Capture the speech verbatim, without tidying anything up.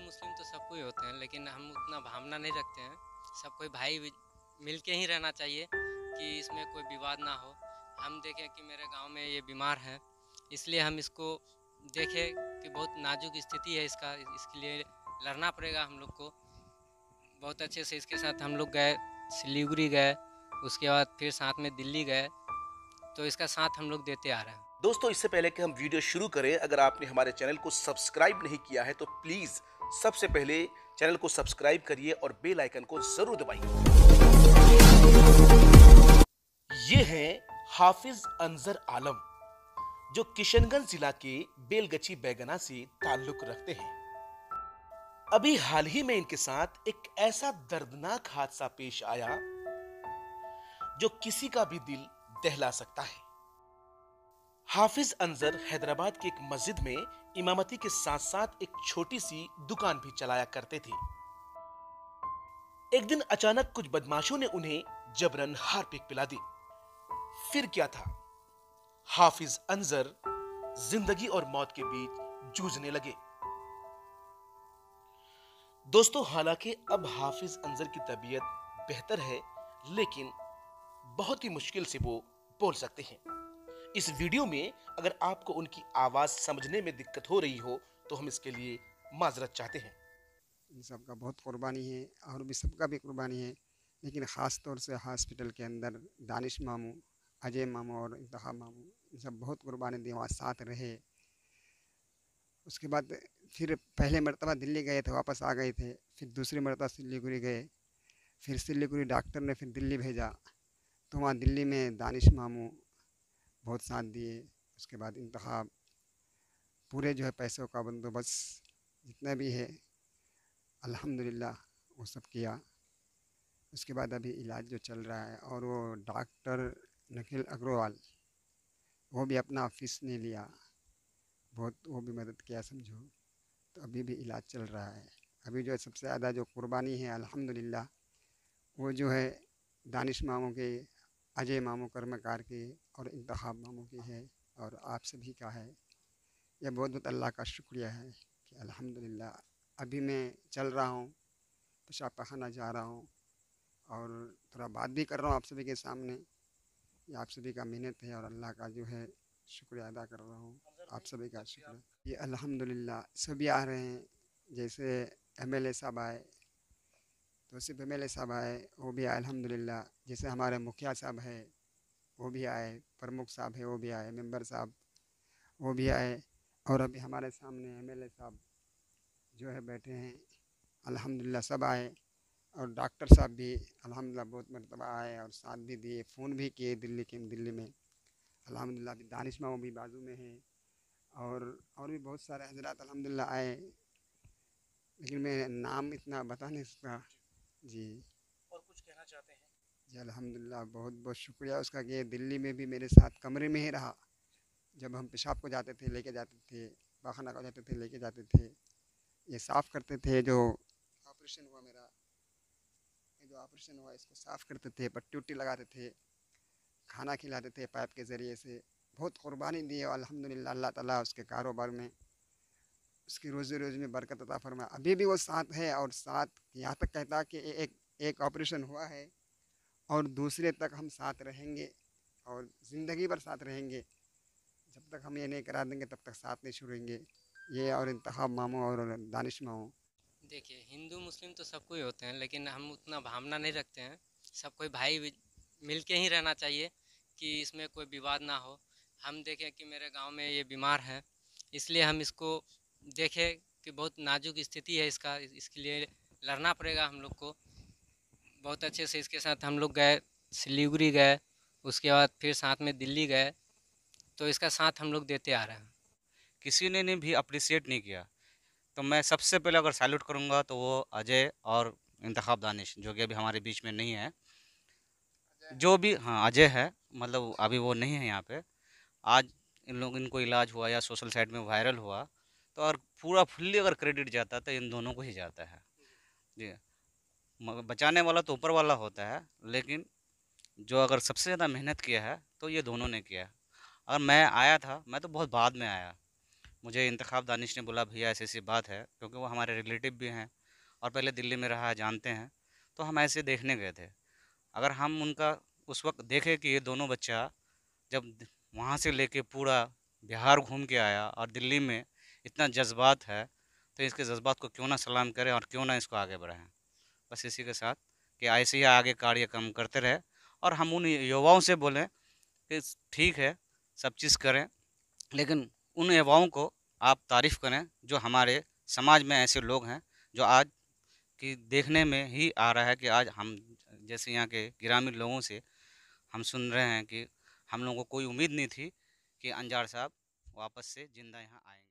मुस्लिम तो सबको ही होते हैं, लेकिन हम उतना भावना नहीं रखते हैं। सब कोई भाई भी- मिल के ही रहना चाहिए कि इसमें कोई विवाद ना हो। हम देखें कि मेरे गांव में ये बीमार है, इसलिए हम इसको देखें कि बहुत नाजुक स्थिति है इसका, इसके लिए लड़ना पड़ेगा हम लोग को। बहुत अच्छे से इसके साथ हम लोग गए, सिलीगुड़ी गए, उसके बाद फिर साथ में दिल्ली गए, तो इसका साथ हम लोग देते आ रहे हैं। दोस्तों, इससे पहले कि हम वीडियो शुरू करें, अगर आपने हमारे चैनल को सब्सक्राइब नहीं किया है तो प्लीज सबसे पहले चैनल को सब्सक्राइब करिए और बेल आइकन को जरूर दबाइए। ये हैं हाफिज अनजर आलम, जो किशनगंज जिला के बेलगची बैगना से ताल्लुक रखते हैं। अभी हाल ही में इनके साथ एक ऐसा दर्दनाक हादसा पेश आया जो किसी का भी दिल दहला सकता है। हाफिज अनजर हैदराबाद की एक मस्जिद में इमामती के साथ साथ एक छोटी सी दुकान भी चलाया करते थे। एक दिन अचानक कुछ बदमाशों ने उन्हें जबरन हार्पिक पिला दी। फिर क्या था, हाफिज अनजर जिंदगी और मौत के बीच जूझने लगे। दोस्तों, हालांकि अब हाफिज अनजर की तबीयत बेहतर है, लेकिन बहुत ही मुश्किल से वो बोल सकते हैं। इस वीडियो में अगर आपको उनकी आवाज समझने में दिक्कत हो रही हो तो हम इसके लिए माजरत चाहते हैं। इन सबका बहुत कुर्बानी है और भी सबका भी कुर्बानी है, लेकिन ख़ास तौर से हॉस्पिटल के अंदर दानिश मामू, अजय मामू और इंतहा मामू, इन सब बहुत कुर्बानी दी, वहाँ साथ रहे। उसके बाद फिर पहले मरतबा दिल्ली गए थे, वापस आ गए थे। फिर दूसरी मरतबा सिलीगुड़ी गए, फिर सिलीगुड़ी डॉक्टर ने फिर दिल्ली भेजा, तो वहाँ दिल्ली में दानिश मामू बहुत साथ दिए। उसके बाद इंतहा पूरे जो है पैसों का बंदोबस्त जितना भी है अल्हम्दुलिल्लाह वो सब किया। उसके बाद अभी इलाज जो चल रहा है, और वो डॉक्टर निखिल अग्रवाल, वो भी अपना फीस नहीं लिया, बहुत वो भी मदद किया समझो। तो अभी भी इलाज चल रहा है। अभी जो है सबसे ज़्यादा जो कुर्बानी है अल्हम्दुलिल्लाह वो जो है दानिश मामू के, अजय मामू कर्मकार की और इंतखाब मामू की है, और आप सभी का है। यह बहुत बहुत अल्लाह का शुक्रिया है कि अल्हम्दुलिल्लाह अभी मैं चल रहा हूँ, पेशाब पखाना जा रहा हूँ और थोड़ा बात भी कर रहा हूँ आप सभी के सामने। ये आप सभी का मिन्नत है और अल्लाह का जो है शुक्रिया अदा कर रहा हूँ। आप सभी का शुक्रिया। ये अल्हम्दुलिल्लाह सभी आ रहे हैं, जैसे एम एल ए साहब आए, तो सिर्फ एम एल ए साहब आए, वो भी आए अल्हम्दुलिल्लाह। जैसे हमारे मुखिया साहब है वो भी आए, प्रमुख साहब है वो भी आए, मेंबर साहब वो भी आए, और अभी हमारे सामने एम एल ए साहब जो है बैठे हैं, अल्हम्दुलिल्लाह सब आए। और डॉक्टर साहब भी अल्हम्दुलिल्लाह बहुत मरतबा आए और साथ भी दिए, फ़ोन भी किए दिल्ली के दिल्ली में अल्हम्दुलिल्लाह। अभी दानिश मामू भी बाजू में हैं, और और भी बहुत सारे हजरात अल्हम्दुलिल्लाह आए, लेकिन मैं नाम इतना बता नहीं सकता जी। और कुछ कहना चाहते हैं? जी अल्हम्दुलिल्लाह बहुत बहुत शुक्रिया उसका कि ये दिल्ली में भी मेरे साथ कमरे में ही रहा। जब हम पेशाब को जाते थे लेके जाते थे, पाखाना को जाते थे लेके जाते थे, ये साफ़ करते थे। जो ऑपरेशन हुआ मेरा, ये जो ऑपरेशन हुआ इसको साफ़ करते थे, पट्टी उट्टी लगाते थे, खाना खिलाते थे पाइप के ज़रिए से। बहुत कुर्बानी दी है अल्हम्दुलिल्लाह। अल्लाह ताला उसके कारोबार में, उसकी रोज़ी रोज़ी में बरकत अता फरमाए। अभी भी वो साथ है, और साथ यहाँ तक कहता कि एक एक ऑपरेशन हुआ है और दूसरे तक हम साथ रहेंगे और ज़िंदगी भर साथ रहेंगे। जब तक हम ये नहीं करा देंगे तब तक साथ नहीं छोड़ेंगे। ये और इंतखाब मामू और दानिश मामू। देखिए, हिंदू मुस्लिम तो सबको ही होते हैं, लेकिन हम उतना भावना नहीं रखते हैं। सब कोई भाई भी- मिल के ही रहना चाहिए कि इसमें कोई विवाद ना हो। हम देखें कि मेरे गांव में ये बीमार है, इसलिए हम इसको देखें कि बहुत नाजुक स्थिति है इसका, इसके लिए लड़ना पड़ेगा हम लोग को। बहुत अच्छे से इसके साथ हम लोग गए, सिलीगुड़ी गए, उसके बाद फिर साथ में दिल्ली गए, तो इसका साथ हम लोग देते आ रहे हैं। किसी ने ने भी अप्रिसिएट नहीं किया। तो मैं सबसे पहले अगर सैल्यूट करूंगा तो वो अजय और इंतखाब दानिश, जो कि अभी हमारे बीच में नहीं है। जो भी, हाँ अजय है, मतलब अभी वो नहीं है यहाँ पे। आज इन लोग इनको इलाज हुआ या सोशल साइट में वायरल हुआ, तो और पूरा फुल्ली अगर क्रेडिट जाता तो इन दोनों को ही जाता है जी। मगर बचाने वाला तो ऊपर वाला होता है, लेकिन जो अगर सबसे ज़्यादा मेहनत किया है तो ये दोनों ने किया है। अगर मैं आया था, मैं तो बहुत बाद में आया, मुझे इंतखाब दानिश ने बोला भैया ऐसी ऐसी बात है, क्योंकि वो हमारे रिलेटिव भी हैं और पहले दिल्ली में रहा है, जानते हैं। तो हम ऐसे देखने गए थे। अगर हम उनका उस वक्त देखे कि ये दोनों बच्चा जब वहाँ से लेके पूरा बिहार घूम के आया और दिल्ली में इतना जज्बात है, तो इसके जज्बात को क्यों ना सलाम करें और क्यों ना इसको आगे बढ़ाएं। बस इसी के साथ कि ऐसे ही आगे कार्यक्रम करते रहे और हम उन युवाओं से बोलें कि ठीक है सब चीज़ करें, लेकिन उन युवाओं को आप तारीफ़ करें जो हमारे समाज में ऐसे लोग हैं जो आज की देखने में ही आ रहा है कि आज हम जैसे यहाँ के ग्रामीण लोगों से हम सुन रहे हैं कि हम लोगों को कोई उम्मीद नहीं थी कि अंजार साहब वापस से ज़िंदा यहाँ आएंगे।